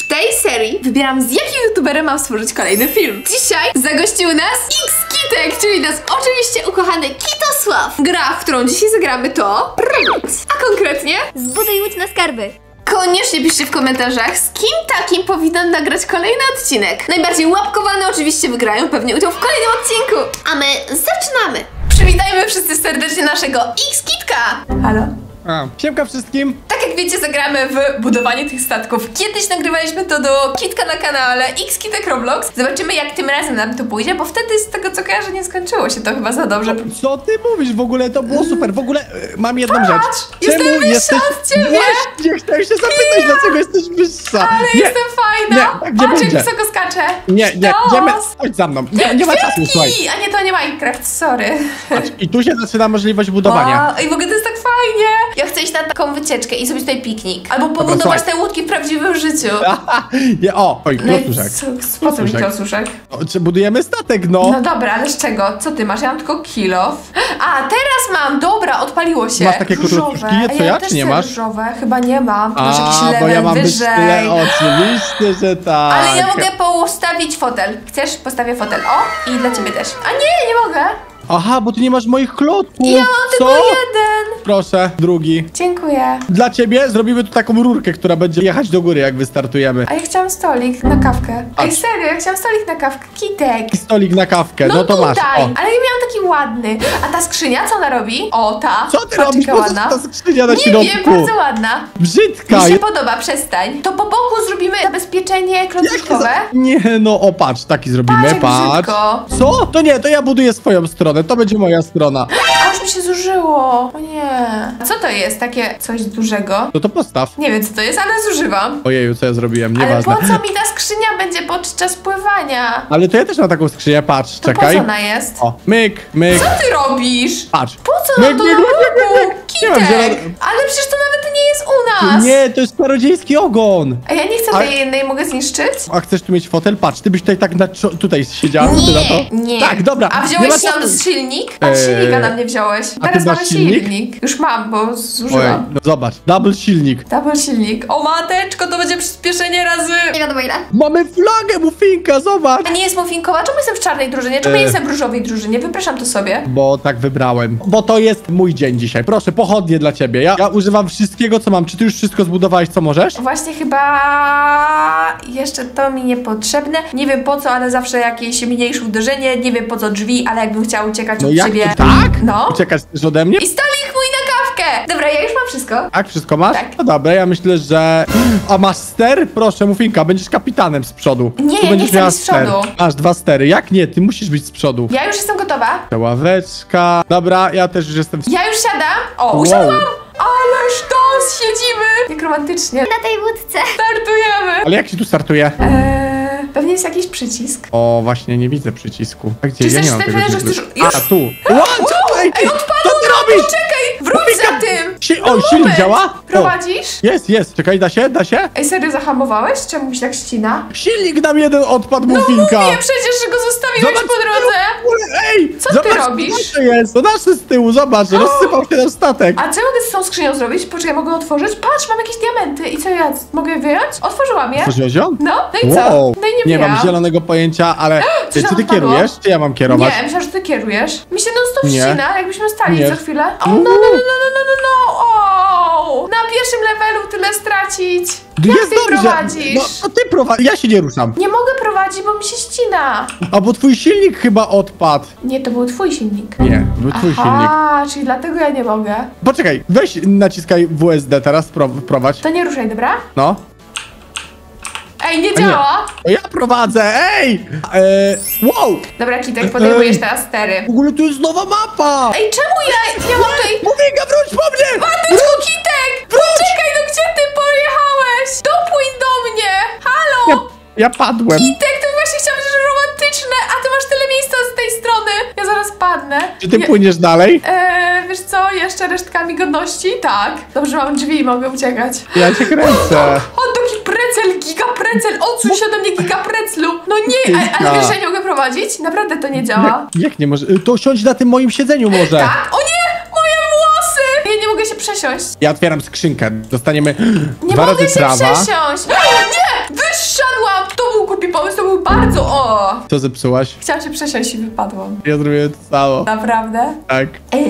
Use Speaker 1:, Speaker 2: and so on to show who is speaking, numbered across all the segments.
Speaker 1: tej serii wybieram, z jakim youtuberem mam stworzyć kolejny film. Dzisiaj zagościł nas Xkitek, czyli nas oczywiście ukochany Kitosław. Gra, w którą dzisiaj zagramy, to Roblox. A konkretnie
Speaker 2: Zbuduj łódź na skarby.
Speaker 1: koniecznie piszcie w komentarzach, z kim takim powinnam nagrać kolejny odcinek. Najbardziej łapkowane oczywiście wygrają pewnie udział w kolejnym odcinku. A my zaczynamy. Przywitajmy wszyscy serdecznie naszego Xkitka. Halo?
Speaker 3: Siemka wszystkim!
Speaker 1: Tak jak wiecie, zagramy w budowanie tych statków. Kiedyś nagrywaliśmy to do Kitka na kanale Xkitek Roblox. Zobaczymy, jak tym razem nam to pójdzie, bo wtedy z tego co kojarzę nie skończyło się to chyba za dobrze.
Speaker 3: Co ty mówisz? W ogóle to było super. W ogóle mam jedną rzecz.
Speaker 1: Jestem wyższa od ciebie!
Speaker 3: Właśnie chciałem się zapytać, dlaczego jesteś wyższa.
Speaker 1: Ale
Speaker 3: nie,
Speaker 1: jestem fajna!
Speaker 3: tak nie
Speaker 1: Patrz, jak
Speaker 3: będzie.
Speaker 1: wysoko skaczę!
Speaker 3: Nie, chodź za mną. Nie ma czasu, słuchaj.
Speaker 1: A nie, to nie Minecraft, sorry.
Speaker 3: Patrz, i tu się zaczyna możliwość budowania.
Speaker 1: I w ogóle to jest tak fajnie! Ja chcę iść na taką wycieczkę i zrobić tutaj piknik. Albo pobudować
Speaker 3: słuchaj.
Speaker 1: te łódki w prawdziwym życiu.
Speaker 3: Oj, klocuszek.
Speaker 1: Po co mi klocuszek?
Speaker 3: Czy budujemy statek, no?
Speaker 1: No dobra, ale z czego? Co ty masz? Ja mam tylko kilof. A, teraz mam! Dobra, odpaliło się.
Speaker 3: Masz takie
Speaker 1: różowe.
Speaker 3: klocuszki? Co ja,
Speaker 1: też
Speaker 3: czy nie
Speaker 1: chcę
Speaker 3: masz?
Speaker 1: różowe. Chyba nie mam. Masz jakiś level
Speaker 3: bo ja mam
Speaker 1: wyżej.
Speaker 3: oczywiście, że tak.
Speaker 1: Ale ja mogę postawić fotel. Chcesz? Postawię fotel. O, i dla ciebie też. A nie mogę.
Speaker 3: Aha, bo ty nie masz moich klocków.
Speaker 1: Ja mam tylko jeden.
Speaker 3: Proszę, drugi.
Speaker 1: Dziękuję.
Speaker 3: Dla ciebie zrobimy tu taką rurkę, która będzie jechać do góry, jak wystartujemy.
Speaker 1: A ja chciałam stolik na kawkę. Ej,
Speaker 3: Patrz.
Speaker 1: serio, ja chciałam stolik na kawkę. Kitek.
Speaker 3: I stolik na kawkę, no to
Speaker 1: tutaj.
Speaker 3: masz. O.
Speaker 1: Ale ja miałam taki ładny. A ta skrzynia, co ona robi? O, ta.
Speaker 3: Co ty
Speaker 1: Patrz,
Speaker 3: robisz?
Speaker 1: jaka
Speaker 3: Po co
Speaker 1: ładna.
Speaker 3: ta skrzynia na
Speaker 1: Nie
Speaker 3: środku?
Speaker 1: wiem, bardzo ładna.
Speaker 3: Brzydka.
Speaker 1: Mi się podoba, przestań. To po boku zrobimy zabezpieczenie klocuszkowe.
Speaker 3: Nie, no o, patrz, taki zrobimy,
Speaker 1: Patrz, jak
Speaker 3: patrz.
Speaker 1: brzydko.
Speaker 3: Co? To nie, to ja buduję swoją stronę, to będzie moja strona.
Speaker 1: A już mi się zużyło. O nie. A co to jest? Takie coś dużego?
Speaker 3: No to postaw.
Speaker 1: Nie wiem, co to jest, ale zużywam.
Speaker 3: Ojeju, co ja zrobiłem,
Speaker 1: Ale
Speaker 3: nieważne.
Speaker 1: po co mi ta skrzynia będzie podczas pływania?
Speaker 3: Ale to ja też mam taką skrzynię, patrz,
Speaker 1: To
Speaker 3: czekaj.
Speaker 1: po co ona jest?
Speaker 3: O, myk, myk,
Speaker 1: Co ty robisz?
Speaker 3: patrz.
Speaker 1: Po co nam to na boku?
Speaker 3: Nie mam
Speaker 1: Kitek!
Speaker 3: zielone-
Speaker 1: Ale przecież to nawet nie jest u nas!
Speaker 3: Nie, to jest czarodziejski ogon.
Speaker 1: A ja nie chcę
Speaker 3: Ale-
Speaker 1: tej jednej, mogę zniszczyć?
Speaker 3: A chcesz tu mieć fotel? Patrz, ty byś tutaj tak tutaj siedziała, ty na to?
Speaker 1: Nie.
Speaker 3: Tak, dobra.
Speaker 1: A
Speaker 3: nie
Speaker 1: wziąłeś
Speaker 3: ma
Speaker 1: tam
Speaker 3: czasu.
Speaker 1: silnik? A silnika na mnie wziąłeś.
Speaker 3: a ty
Speaker 1: Teraz
Speaker 3: masz
Speaker 1: mamy
Speaker 3: silnik?
Speaker 1: silnik. Już mam, bo
Speaker 3: Ojej,
Speaker 1: zużyłam.
Speaker 3: no zobacz, double silnik.
Speaker 1: Double silnik. O mateczko, to będzie przyspieszenie razy.
Speaker 2: Nie wiadomo ile.
Speaker 3: Mamy flagę, Mufinka, zobacz.
Speaker 1: A nie jest muffinkowa? Czemu jestem w czarnej drużynie? Czemu ja jestem w różowej drużynie? Wypraszam to sobie.
Speaker 3: Bo tak wybrałem. Bo to jest mój dzień dzisiaj. Proszę, pochodnie dla ciebie. Ja używam wszystkiego, co mam. Czy ty już wszystko zbudowałeś, co możesz?
Speaker 1: Właśnie chyba jeszcze to mi niepotrzebne. Nie wiem po co, ale zawsze jakieś mniejsze uderzenie. Nie wiem po co drzwi, ale jakbym chciała uciekać
Speaker 3: No
Speaker 1: od
Speaker 3: jak
Speaker 1: ciebie.
Speaker 3: to tak?
Speaker 1: No.
Speaker 3: Uciekasz też ode mnie?
Speaker 1: I stolik mój na kawkę! Dobra, ja już mam wszystko.
Speaker 3: Tak, wszystko masz?
Speaker 1: Tak.
Speaker 3: No dobra, ja myślę, że... A masz ster? Proszę, Mufinka, będziesz kapitanem z przodu.
Speaker 1: Nie,
Speaker 3: Tu
Speaker 1: nie
Speaker 3: będziesz
Speaker 1: chcę
Speaker 3: miała
Speaker 1: być z przodu.
Speaker 3: ster. Masz 2 stery. Jak nie? Ty musisz być z przodu.
Speaker 1: Ja już jestem gotowa.
Speaker 3: Ta ławeczka. Dobra, ja też już jestem...
Speaker 1: Ja już siadam. O,
Speaker 3: Wow.
Speaker 1: usiadłam! Ależ to siedzimy! Jak romantycznie.
Speaker 2: Na tej łódce.
Speaker 1: Startujemy!
Speaker 3: Ale jak się tu startuje?
Speaker 1: Pewnie jest jakiś przycisk.
Speaker 3: O, właśnie, nie widzę przycisku. A gdzie?
Speaker 1: Czy
Speaker 3: Ja nie
Speaker 1: chcesz
Speaker 3: mam
Speaker 1: ten
Speaker 3: tego.
Speaker 1: że
Speaker 3: gdzie-
Speaker 1: chcesz... Już?
Speaker 3: A, tu. Ej,
Speaker 1: Ej,
Speaker 3: co
Speaker 1: odpadło!
Speaker 3: ty robisz?
Speaker 1: Czekaj! Wróć za tym!
Speaker 3: O, silnik
Speaker 1: Moment.
Speaker 3: działa? O.
Speaker 1: Prowadzisz?
Speaker 3: Jest. Czekaj, da się? Da się?
Speaker 1: Ej, serio zahamowałeś? Czemu mi się tak ścina?
Speaker 3: Silnik nam jeden odpadł,
Speaker 1: No
Speaker 3: Mufinka.
Speaker 1: mówię przecież, że go zostawiłeś
Speaker 3: Zobacz,
Speaker 1: po drodze!
Speaker 3: Ej,
Speaker 1: Co ty
Speaker 3: zobacz,
Speaker 1: robisz?
Speaker 3: co to jest? To nasze z tyłu, zobacz, rozsypał się nam statek.
Speaker 1: A co ja mogę z tą skrzynią zrobić? Poczekaj, mogę otworzyć? Patrz, mam jakieś diamenty. I co ja? Mogę je wyjąć? Otworzyłam je.
Speaker 3: Otworzyłeś ją?
Speaker 1: No i co?
Speaker 3: Wow.
Speaker 1: No i nie
Speaker 3: Nie
Speaker 1: wyjęłam.
Speaker 3: mam zielonego pojęcia, ale
Speaker 1: Coś
Speaker 3: czy
Speaker 1: tam
Speaker 3: ty
Speaker 1: odpadło?
Speaker 3: kierujesz, czy ja mam kierować?
Speaker 1: Nie, myślałam, że ty kierujesz. Mi się non stop
Speaker 3: Nie.
Speaker 1: ścina, jakbyśmy stali
Speaker 3: Nie.
Speaker 1: za chwilę. O, no. O, na pierwszym levelu tyle stracić. Jak
Speaker 3: Jest
Speaker 1: ty
Speaker 3: dobrze.
Speaker 1: prowadzisz?
Speaker 3: No, to ty prowadź, ja się nie ruszam.
Speaker 1: Nie mogę prowadzić, bo mi się ścina.
Speaker 3: A bo twój silnik chyba odpadł.
Speaker 1: Nie, to był twój silnik.
Speaker 3: Nie, był twój silnik.
Speaker 1: Aha, czyli dlatego ja nie mogę.
Speaker 3: Poczekaj, weź naciskaj WSD teraz, wprowadź.
Speaker 1: To nie ruszaj, dobra?
Speaker 3: No.
Speaker 1: Ej, nie
Speaker 3: A nie.
Speaker 1: działa.
Speaker 3: To ja prowadzę, ej! Wow!
Speaker 1: Dobra, Kitek, podejmujesz teraz stery.
Speaker 3: W ogóle tu jest nowa mapa!
Speaker 1: Ej, czemu ja mam tutaj...
Speaker 3: Mufinka, wróć po mnie!
Speaker 1: Mateczko, Kitek! Poczekaj, no gdzie ty pojechałeś? Dopłyń do mnie! Halo!
Speaker 3: Ja padłem.
Speaker 1: Kitek, ty właśnie chciałam, że romantyczne, a ty masz tyle miejsca z tej strony. Ja zaraz padnę.
Speaker 3: Czy ty płyniesz dalej?
Speaker 1: Wiesz co, jeszcze resztkami godności? Tak. Dobrze, mam drzwi i mogę uciekać.
Speaker 3: Ja cię kręcę.
Speaker 1: O, taki precel, gigaprecel, odsuń się ode mnie, gigapreclu. No nie, ale wiesz, że ja nie mogę prowadzić? Naprawdę to nie działa.
Speaker 3: Jak nie może? To siądź na tym moim siedzeniu może.
Speaker 1: Tak? O nie, moje włosy! Ja nie mogę się przesiąść.
Speaker 3: Ja otwieram skrzynkę. Dostaniemy
Speaker 1: Nie
Speaker 3: 2
Speaker 1: mogę
Speaker 3: razy
Speaker 1: się
Speaker 3: trawa.
Speaker 1: przesiąść. O, nie! Wyższy
Speaker 3: Co zepsułaś?
Speaker 1: Chciałam się przesiąść i wypadłam.
Speaker 3: Ja zrobiłem to samo.
Speaker 1: Naprawdę?
Speaker 3: Tak.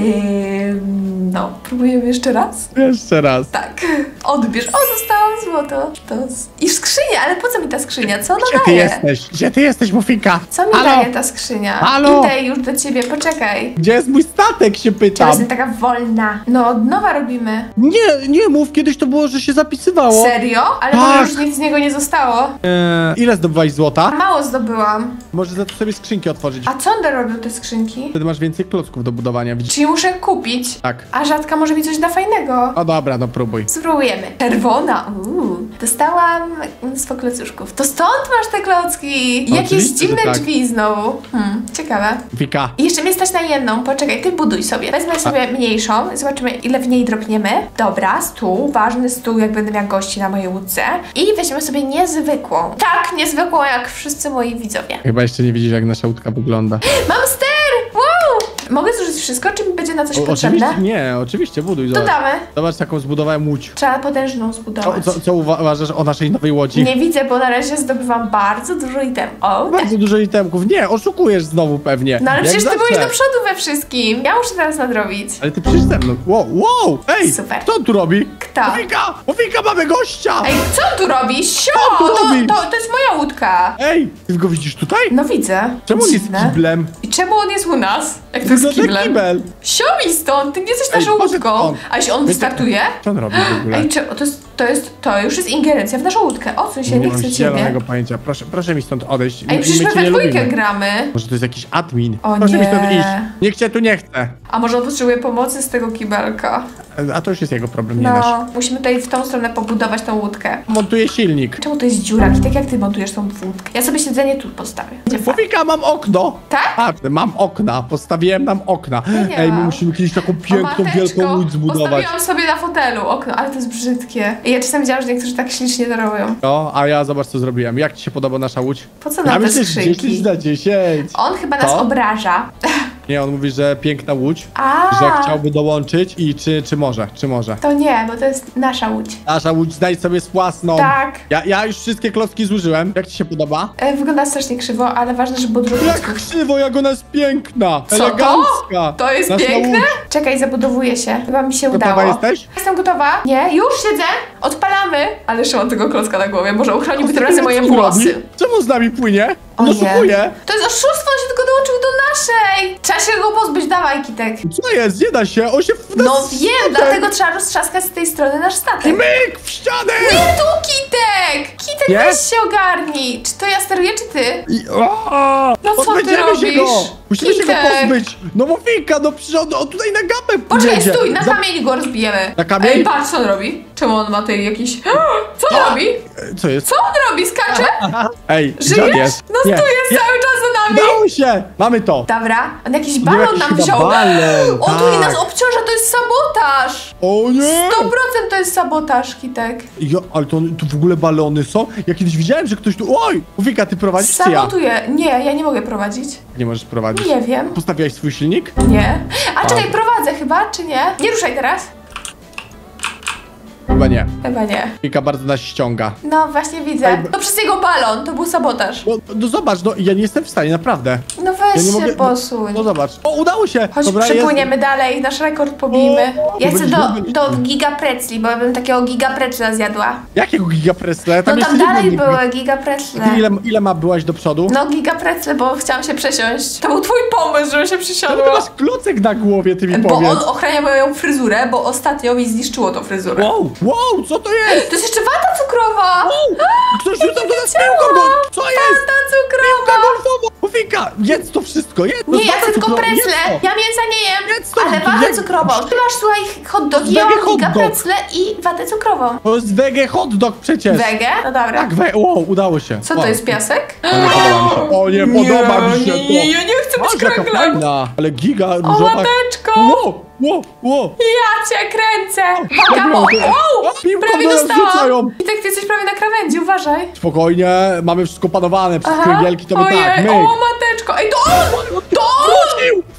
Speaker 1: No, próbujemy jeszcze raz?
Speaker 3: Jeszcze raz.
Speaker 1: Tak. Odbierz. O, dostałam złoto. I skrzynia, ale po co mi ta skrzynia? Co ona
Speaker 3: Gdzie ty
Speaker 1: daje?
Speaker 3: jesteś? Gdzie ty jesteś, Mufinka?
Speaker 1: Co mi
Speaker 3: Halo?
Speaker 1: daje ta skrzynia?
Speaker 3: Halo?
Speaker 1: Idę już do ciebie, poczekaj.
Speaker 3: Gdzie jest mój statek, się
Speaker 1: Ja
Speaker 3: pytam.
Speaker 1: jestem taka wolna. No, od nowa robimy.
Speaker 3: Nie mów, kiedyś to było, że się zapisywało.
Speaker 1: Serio? Ale
Speaker 3: Tak.
Speaker 1: może już nic z niego nie zostało.
Speaker 3: Ile zdobyłaś złota?
Speaker 1: Mało zdobyłam.
Speaker 3: Może za to sobie skrzynki otworzyć.
Speaker 1: A co one robią, te skrzynki?
Speaker 3: Wtedy masz więcej klocków do budowania, widzisz?
Speaker 1: Czyli muszę kupić.
Speaker 3: Tak.
Speaker 1: A rzadka może mi coś da fajnego.
Speaker 3: O dobra, no próbuj.
Speaker 1: Spróbujemy. Czerwona. Dostałam mnóstwo klocuszków. To stąd masz te klocki. Jakieś
Speaker 3: Oczywiście, że
Speaker 1: dziwne
Speaker 3: tak.
Speaker 1: drzwi znowu. Ciekawe.
Speaker 3: Wika.
Speaker 1: I jeszcze mnie stać na jedną. Poczekaj, ty buduj sobie. Wezmę sobie mniejszą. Zobaczymy, ile w niej dropniemy. Dobra, stół. Ważny stół, jak będę miała gości na mojej łódce. I weźmiemy sobie niezwykłą. Tak, niezwykłą jak wszyscy moi widzowie.
Speaker 3: Chyba jeszcze nie widzisz, jak nasza łódka wygląda.
Speaker 1: Mam ster! Wow! Mogę zużyć wszystko, czy mi będzie na coś potrzebne?
Speaker 3: Oczywiście, nie, oczywiście, buduj.
Speaker 1: To
Speaker 3: Zobacz.
Speaker 1: damy.
Speaker 3: Zobacz, taką zbudowałem łódź.
Speaker 1: Trzeba potężną zbudować.
Speaker 3: Co uważasz o naszej nowej łodzi?
Speaker 1: Nie widzę, bo na razie zdobywam bardzo dużo item. O, tak.
Speaker 3: Bardzo dużo itemków. Nie, oszukujesz znowu pewnie.
Speaker 1: No ale
Speaker 3: Jak
Speaker 1: przecież ty
Speaker 3: zawsze.
Speaker 1: byłeś do przodu we wszystkim. Ja muszę teraz nadrobić.
Speaker 3: Ale ty przyjdź ze mną. Wow! Ej!
Speaker 1: Super.
Speaker 3: Co on tu robi?
Speaker 1: Kto?
Speaker 3: Mufinka, mamy gościa!
Speaker 1: Ej, co on tu robi? Sio!
Speaker 3: Co tu robi?
Speaker 1: To jest moja łódka.
Speaker 3: Ej! Ty go widzisz tutaj?
Speaker 1: No widzę.
Speaker 3: Czemu on jest
Speaker 1: Dziwne.
Speaker 3: kiblem?
Speaker 1: I czemu on jest u nas? Jak to
Speaker 3: No
Speaker 1: jest
Speaker 3: to
Speaker 1: kiblem?
Speaker 3: kibel.
Speaker 1: Sio mi stąd, ty nie jesteś
Speaker 3: Ej,
Speaker 1: naszą
Speaker 3: poszedł
Speaker 1: łódką.
Speaker 3: on.
Speaker 1: A jeśli on wystartuje?
Speaker 3: Co on robi w ogóle?
Speaker 1: Ej, to już jest ingerencja w naszą łódkę. Odsuń się, nie
Speaker 3: mam
Speaker 1: chcę
Speaker 3: zielonego
Speaker 1: ciebie.
Speaker 3: pojęcia. Proszę mi stąd odejść.
Speaker 1: Ej, przecież my
Speaker 3: cię nie
Speaker 1: we dwójkę
Speaker 3: lubimy.
Speaker 1: gramy.
Speaker 3: Może to jest jakiś admin.
Speaker 1: O
Speaker 3: Proszę mi
Speaker 1: nie.
Speaker 3: stąd iść. Nikt cię tu nie chce.
Speaker 1: A może on potrzebuje pomocy z tego kibelka?
Speaker 3: A to już jest jego problem, nie nasz.
Speaker 1: No, musimy tutaj w tą stronę pobudować tą łódkę.
Speaker 3: Montuję silnik.
Speaker 1: Czemu to jest dziura? Tak jak ty montujesz tą łódkę? Ja sobie siedzenie tu postawię. Będzie fajnie.
Speaker 3: Mufinka, mam okno!
Speaker 1: Tak?
Speaker 3: Patrz, mam okna. Postawiłem nam okna.
Speaker 1: nie
Speaker 3: Ej, my
Speaker 1: mam.
Speaker 3: musimy kiedyś taką
Speaker 1: O,
Speaker 3: piękną,
Speaker 1: mateczko,
Speaker 3: wielką łódź zbudować.
Speaker 1: Postawiłam sobie na fotelu okno, ale to jest brzydkie. I ja czasem widziałam, że niektórzy tak ślicznie to robią.
Speaker 3: No, a ja zobacz co zrobiłem. Jak ci się podoba nasza łódź?
Speaker 1: Po co
Speaker 3: Ja
Speaker 1: nam te
Speaker 3: myślę, że
Speaker 1: skrzynki?
Speaker 3: 10 na 10.
Speaker 1: On chyba nas
Speaker 3: Co?
Speaker 1: obraża.
Speaker 3: Nie, on mówi, że piękna łódź,
Speaker 1: A,
Speaker 3: że chciałby dołączyć i czy może.
Speaker 1: to nie, bo to jest nasza łódź.
Speaker 3: Nasza łódź znajdź sobie własną.
Speaker 1: Tak.
Speaker 3: Ja już wszystkie klocki zużyłem. Jak ci się podoba?
Speaker 1: Wygląda strasznie krzywo, ale ważne, żeby było dużo
Speaker 3: Jak
Speaker 1: klocków.
Speaker 3: krzywo, jak ona jest piękna!
Speaker 1: Co to?
Speaker 3: Elegancka!
Speaker 1: To jest
Speaker 3: Nasza
Speaker 1: piękne?
Speaker 3: łódź.
Speaker 1: Czekaj, zabudowuję się. Chyba mi się
Speaker 3: Gotowa
Speaker 1: udało.
Speaker 3: jesteś?
Speaker 1: Jestem gotowa. Nie, już siedzę. Odpalamy. Ale jeszcze mam tego klocka na głowie. Może ochroniłby tym razem moje
Speaker 3: Co on
Speaker 1: włosy.
Speaker 3: robi? Czemu z nami płynie?
Speaker 1: O
Speaker 3: No
Speaker 1: nie.
Speaker 3: szukuje.
Speaker 1: To jest oszustwo, on się tylko dołączył do naszej. Trzeba się go pozbyć, dawaj, Kitek.
Speaker 3: Co jest? Nie da się, on się w nas
Speaker 1: No wiem,
Speaker 3: statek.
Speaker 1: dlatego trzeba roztrzaskać z tej strony nasz
Speaker 3: I
Speaker 1: statek.
Speaker 3: myk w ścianę!
Speaker 1: Nie tu, Kitek! Kitek,
Speaker 3: Nie?
Speaker 1: weź się ogarnij. Czy to ja steruję, czy ty? No co ty
Speaker 3: Pozbędziemy się
Speaker 1: robisz?
Speaker 3: go! Musimy się go
Speaker 1: Kitek.
Speaker 3: pozbyć! No Mufinka, no przecież on tutaj na gapę
Speaker 1: Poczekaj,
Speaker 3: jedzie.
Speaker 1: stój, na kamieni go rozbijemy.
Speaker 3: Na kamień?
Speaker 1: Ej, patrz, co on robi. Czemu on ma tutaj jakiś... Co on robi?
Speaker 3: Co jest?
Speaker 1: Co on robi? Skacze?
Speaker 3: Ej, gdzie on
Speaker 1: Żyjesz?
Speaker 3: jest?
Speaker 1: No tu jest cały czas za nami.
Speaker 3: Udało się! Mamy to!
Speaker 1: Dobra, on jakiś
Speaker 3: Nie,
Speaker 1: balon
Speaker 3: jakiś
Speaker 1: nam
Speaker 3: chyba
Speaker 1: wziął.
Speaker 3: balon,
Speaker 1: On tutaj
Speaker 3: tak.
Speaker 1: nas obciąża, to jest sabotaż.
Speaker 3: O nie!
Speaker 1: 100% to jest sabotaż, Kitek.
Speaker 3: Ale to tu w ogóle balony są? Ja kiedyś widziałem, że ktoś tu... Oj! Mufinka, ty prowadzisz czy ja?
Speaker 1: Sabotuję. Nie, ja nie mogę prowadzić.
Speaker 3: Nie możesz prowadzić.
Speaker 1: Nie wiem.
Speaker 3: Postawiłaś swój silnik?
Speaker 1: Nie. A czekaj, prowadzę chyba, czy nie? Nie ruszaj teraz.
Speaker 3: Chyba nie.
Speaker 1: Chyba nie.
Speaker 3: Mufinka bardzo nas ściąga.
Speaker 1: No właśnie widzę.
Speaker 3: Ej,
Speaker 1: To przez jego balon, to był sabotaż.
Speaker 3: No zobacz, no ja nie jestem w stanie, naprawdę.
Speaker 1: No
Speaker 3: Ja
Speaker 1: weź
Speaker 3: nie
Speaker 1: się
Speaker 3: mogę...
Speaker 1: posuń.
Speaker 3: No zobacz. O, udało się!
Speaker 1: Chodź,
Speaker 3: Dobra,
Speaker 1: przepłyniemy dalej, nasz rekord pobijmy.
Speaker 3: O,
Speaker 1: Ja chcę
Speaker 3: będziemy-
Speaker 1: do giga pretzli, bo ja bym takiego giga pretzla zjadła.
Speaker 3: Jakiego gigapresle?
Speaker 1: No tam
Speaker 3: jeszcze
Speaker 1: dalej
Speaker 3: jedno
Speaker 1: były giga pretzle.
Speaker 3: Ile ma byłaś do przodu?
Speaker 1: No giga pretzle, bo chciałam się przesiąść. To był twój pomysł, żebym się
Speaker 3: Czemu ty
Speaker 1: przesiadła.
Speaker 3: masz klocek na głowie, ty mi
Speaker 1: Bo
Speaker 3: powiedz?
Speaker 1: on ochrania moją fryzurę, bo ostatnio mi zniszczyło tą fryzurę.
Speaker 3: Wow, co to jest?
Speaker 1: To jest jeszcze wata cukrowa!
Speaker 3: Ktoś rzucał do nas piłką, no co jest?
Speaker 1: Wata cukrowa!
Speaker 3: Golfowa! Mufinka, jedz to wszystko, jedz to.
Speaker 1: Nie, ja
Speaker 3: wata
Speaker 1: chcę tylko
Speaker 3: cukrowa, jedz
Speaker 1: pretzle.
Speaker 3: to.
Speaker 1: Ja mięsa nie jem,
Speaker 3: Jedz to,
Speaker 1: ale watę
Speaker 3: jedz-
Speaker 1: cukrową. Ty masz, słuchaj, hot dog, ja
Speaker 3: Wege
Speaker 1: mam giga
Speaker 3: hot dog.
Speaker 1: pretzle i watę cukrową.
Speaker 3: To jest wege hot dog przecież.
Speaker 1: Wege? No dobra.
Speaker 3: Tak, wow, udało się.
Speaker 1: Co to jest, piasek?
Speaker 3: Nie podoba mi się. O, nie podoba mi się to.
Speaker 1: Nie, ja nie chcę być
Speaker 3: Patrz, jaka
Speaker 1: kręglem.
Speaker 3: fajna, ale giga
Speaker 1: O,
Speaker 3: różowa.
Speaker 1: łateczko!
Speaker 3: Wow.
Speaker 1: Ja cię kręcę!
Speaker 3: Jak
Speaker 1: Wow,
Speaker 3: miał to?
Speaker 1: wow!
Speaker 3: Piłką
Speaker 1: Prawie
Speaker 3: do nas
Speaker 1: dostałam!
Speaker 3: rzucają.
Speaker 1: I tak ty jesteś prawie na krawędzi, uważaj.
Speaker 3: Spokojnie, mamy wszystko panowane, przez kręgielki to my
Speaker 1: Ojej,
Speaker 3: tak,
Speaker 1: o
Speaker 3: myk.
Speaker 1: mateczko! Ej, to on! To on!
Speaker 3: Wrócił!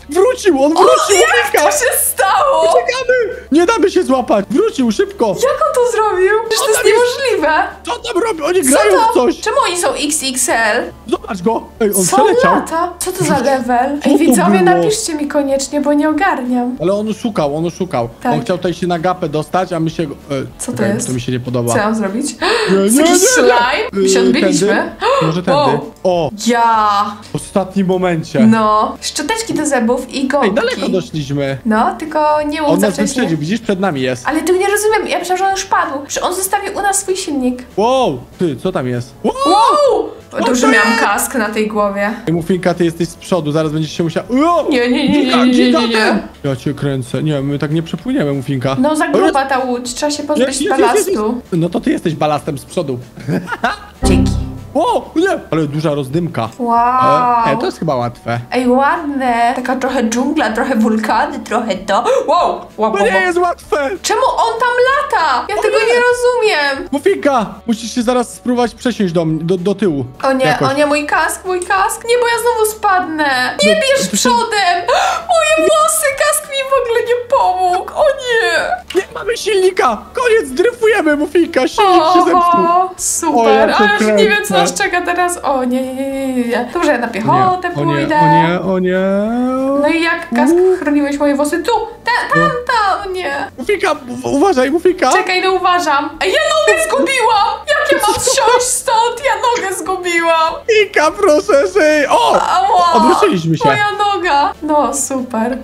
Speaker 3: Wrócił, on wrócił,
Speaker 1: Jak to się stało?
Speaker 3: Uciekamy! Nie damy się złapać! Wrócił, szybko!
Speaker 1: Jak on to zrobił? Przecież to jest
Speaker 3: tam jest-
Speaker 1: niemożliwe.
Speaker 3: Co tam robi? Oni
Speaker 1: Co
Speaker 3: grają w
Speaker 1: to?
Speaker 3: coś!
Speaker 1: Czemu oni są XXL?
Speaker 3: Zobacz go! Ej, on
Speaker 1: Co
Speaker 3: przeleciał!
Speaker 1: lata? Co to za level?
Speaker 3: Co
Speaker 1: Ej,
Speaker 3: to
Speaker 1: widzowie,
Speaker 3: było?
Speaker 1: napiszcie mi koniecznie, bo nie ogarniam.
Speaker 3: Ale on oszukał.
Speaker 1: Tak.
Speaker 3: On chciał tutaj się na gapę dostać, a my się go...
Speaker 1: Co to
Speaker 3: okej,
Speaker 1: jest?
Speaker 3: To mi się nie podoba.
Speaker 1: Co ja mam zrobić?
Speaker 3: Nie,
Speaker 1: Jest
Speaker 3: nie,
Speaker 1: jakiś
Speaker 3: nie,
Speaker 1: slime? My się
Speaker 3: Tędy?
Speaker 1: odbiliśmy.
Speaker 3: Może tędy.
Speaker 1: Wow.
Speaker 3: O,
Speaker 1: Ja.
Speaker 3: w ostatnim momencie.
Speaker 1: No. Szczoteczki do zębów i gąbki.
Speaker 3: Ej, daleko doszliśmy.
Speaker 1: No, tylko nie mów
Speaker 3: On
Speaker 1: za
Speaker 3: nas
Speaker 1: wcześnie.
Speaker 3: wyprzedził, widzisz? Przed nami jest.
Speaker 1: Ale ty nie rozumiem, ja myślałam, że on już padł. Że on zostawił u nas swój silnik.
Speaker 3: Wow! Ty, co tam jest? Wow!
Speaker 1: Wow! Dobrze
Speaker 3: to
Speaker 1: miałam
Speaker 3: jest?
Speaker 1: kask na tej głowie.
Speaker 3: Ej, Mufinka, ty jesteś z przodu, zaraz będziesz się musiał... O!
Speaker 1: Nie.
Speaker 3: Ja cię kręcę. Nie, my tak nie przepłyniemy, Mufinka.
Speaker 1: No za
Speaker 3: O,
Speaker 1: gruba ta łódź, trzeba się pozbyć
Speaker 3: jest.
Speaker 1: balastu.
Speaker 3: No to ty jesteś balastem z przodu.
Speaker 1: Dzięki.
Speaker 3: O, nie! Ale duża rozdymka.
Speaker 1: Wow.
Speaker 3: To jest chyba łatwe.
Speaker 1: Ej, ładne. Taka trochę dżungla, trochę wulkany, trochę to. Wow.
Speaker 3: To nie jest łatwe!
Speaker 1: Czemu on tam lata? Ja tego nie rozumiem.
Speaker 3: Mufinka, musisz się zaraz spróbować przesiąść do tyłu. Jakoś.
Speaker 1: O nie, mój kask. Nie, bo ja znowu spadnę. Nie bierz przodem. Moje włosy, kask mi w ogóle nie pomógł. O nie.
Speaker 3: Nie mamy silnika! Koniec, dryfujemy, Mufinka, silnik się zepsuł.
Speaker 1: O, super,
Speaker 3: O, ja
Speaker 1: ale
Speaker 3: cię
Speaker 1: już nie wiem, co
Speaker 3: kręcę.
Speaker 1: nas czeka teraz. O nie. Dobrze, ja na piechotę pójdę.
Speaker 3: O nie.
Speaker 1: No i jak kask chroniłeś moje włosy? Tu, tam, o nie.
Speaker 3: Mufinka, uważaj, Mufinka!
Speaker 1: Czekaj, no uważam. Ej, ja nogę zgubiłam! Jak ja mam zsiąść stąd? Ja nogę zgubiłam.
Speaker 3: Mufinka, proszę, żyj! O!
Speaker 1: Ała!
Speaker 3: Odwróciliśmy się.
Speaker 1: Moja noga. No, super.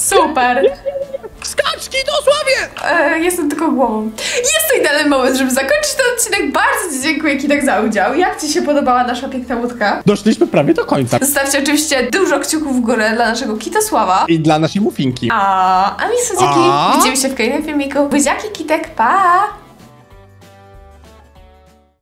Speaker 3: Skaczki, dosłownie!
Speaker 1: Jestem tylko głową. Jest to idealny moment, żeby zakończyć ten odcinek. Bardzo Ci dziękuję, Kitek, za udział. Jak Ci się podobała nasza piękna łódka?
Speaker 3: Doszliśmy prawie do końca.
Speaker 1: Zostawcie oczywiście dużo kciuków w górę dla naszego Kitosława.
Speaker 3: I dla naszej Mufinki.
Speaker 1: A mi słodziaki.
Speaker 3: A?
Speaker 1: Widzimy się w kolejnym filmiku. Buziaki, Kitek, pa!